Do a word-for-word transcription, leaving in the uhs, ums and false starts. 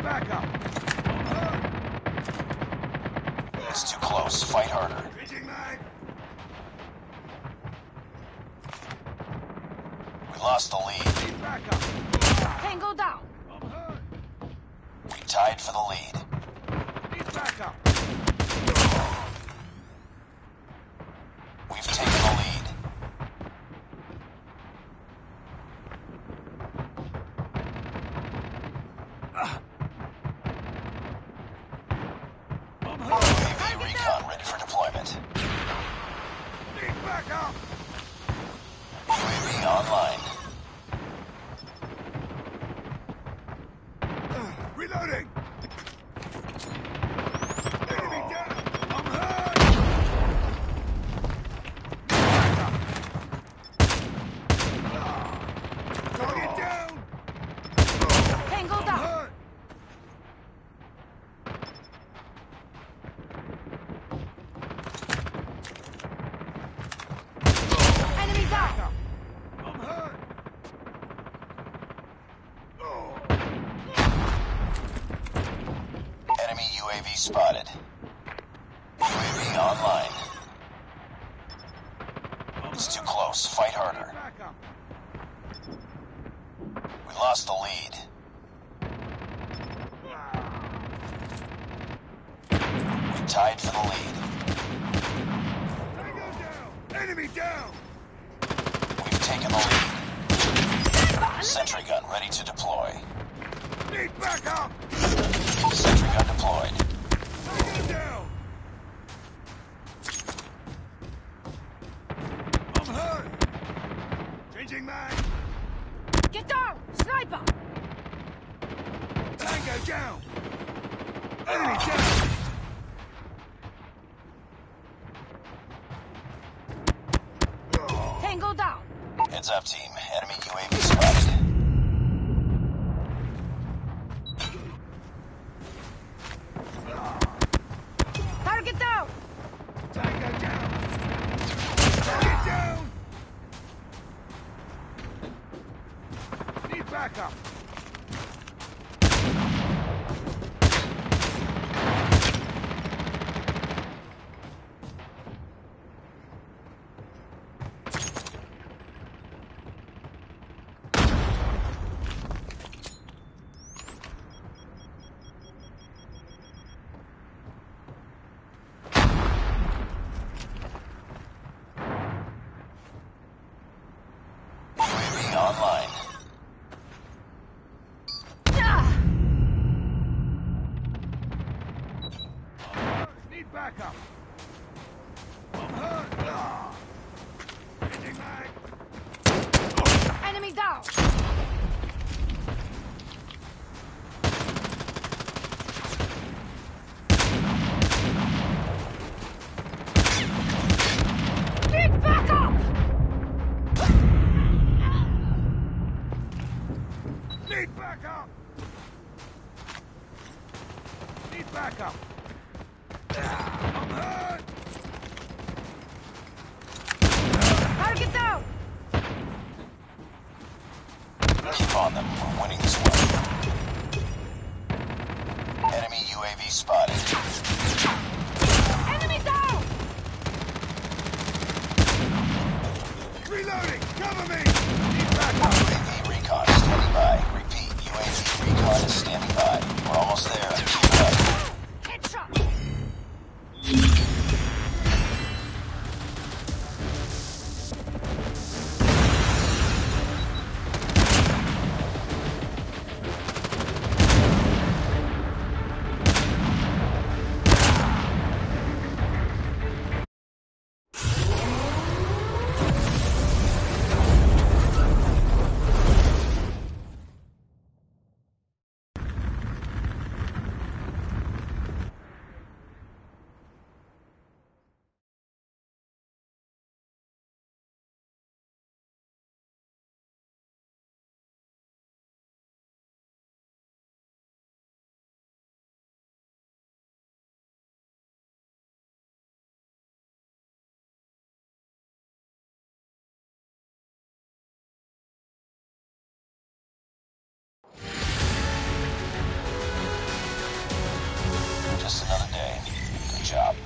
back up. It's too close. Fight harder. Changing mag. We lost the lead. Need back up. Tango down. I'm hurt. We tied for the lead. Need back up. We've taken the lead. I'm U hurt. A V recon ready for deployment. Need back up. U A V online. Reloading. Enemy down. I'm hurt. Need back up. Target down. Tango I'm down. hurt. Enemy down. I'm hurt. Oh. Enemy U A V spotted. U A V online. It's too close. Fight harder. Back up. We lost the lead. We tied for the lead. Tango down. Enemy down. We've taken the lead. Sentry gun ready to deploy. Need back up. Sentry gun deployed. Tango down. I'm hurt. Changing mag. Get down. Sniper. Tango down. Enemy down. Tango down. Heads up, team. Enemy U A V spotted. Target down. Tango down. Target down. Need back up. U A V online. Ah! Need back up. I'm hurt. Ah. Changing mag. Enemy down. Need back up. Need back up. Need back up. Ah, I'm hurt. Target down. Keep on them. We're winning this one. Enemy U A V spotted. Enemy down. Reloading. Cover me. Need back up. U A V recon standing by. Repeat. U A V recon is standing by. We're almost there. Keep it up. Headshot. job.